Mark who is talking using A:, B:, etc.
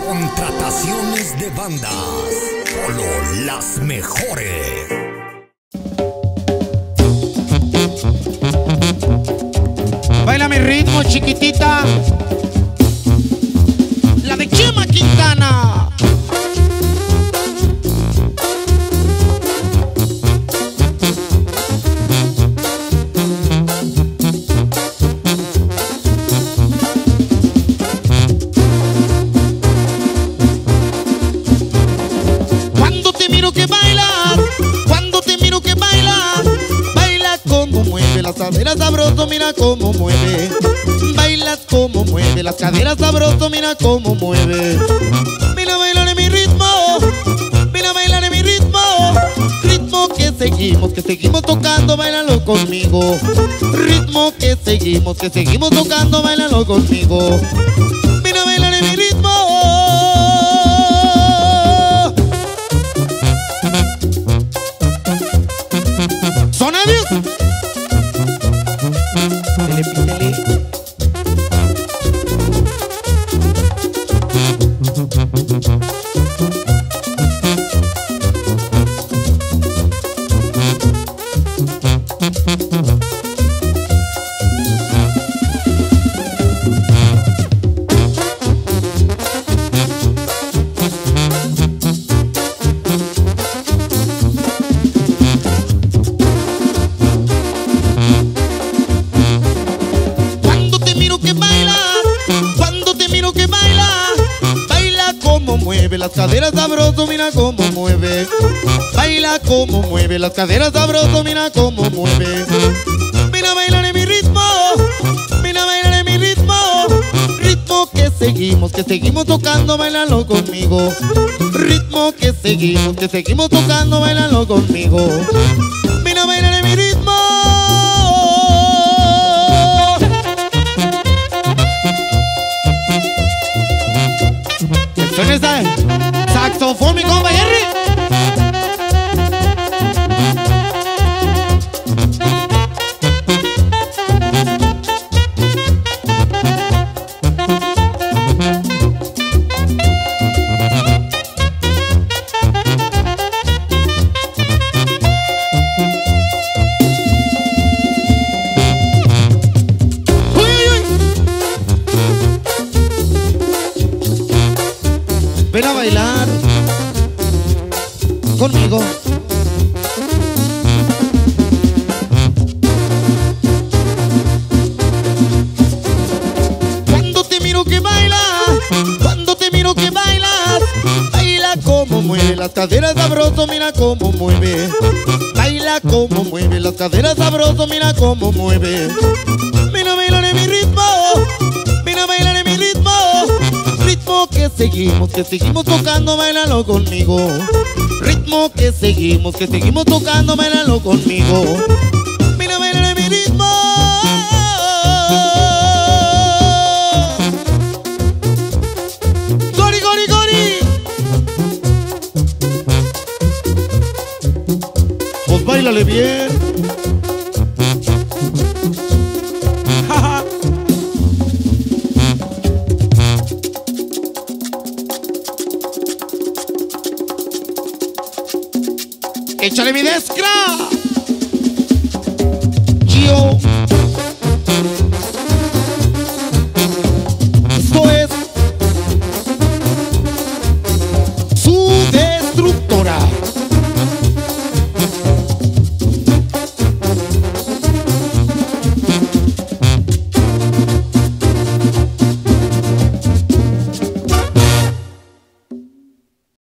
A: Contrataciones de bandas. Solo las mejores.
B: Baila mi ritmo, chiquitita. La de Chema Quintana. Cuando te miro que bailas, cuando te miro que bailas, baila como mueve las caderas sabroso, mira cómo mueve. Bailas como mueve las caderas sabroso, mira cómo mueve. Mira bailar en mi ritmo, mira bailar en mi ritmo. Ritmo que seguimos tocando, bailalo conmigo. Ritmo que seguimos tocando, bailalo conmigo. Mira bailar en mi ritmo. Sonadios. Pítele. Cuando te miro que baila, cuando te miro que baila, baila como mueve las caderas sabroso, mira cómo mueve. Baila como mueve las caderas sabroso, mira cómo mueve. Mira bailar en mi ritmo, mira bailar en mi ritmo. Ritmo que seguimos tocando, bailalo conmigo. Ritmo que seguimos tocando, bailalo conmigo. Mira bailar en mi ritmo. Suena esa saxofón, mi compa Jerry. Ven a bailar conmigo. Cuando te miro que bailas, cuando te miro que bailas, baila como mueve las caderas sabroso, mira cómo mueve. Baila como mueve las caderas sabroso, mira cómo mueve. Mira bailar en mi ritmo, mira bailar en mi ritmo. Ritmo que seguimos tocando, bailalo conmigo. Ritmo que seguimos tocando, bailalo conmigo. Mira bailar en mi ritmo. Gori, gori, gori. Pues bailale bien. ¡Échale mi descra! Gio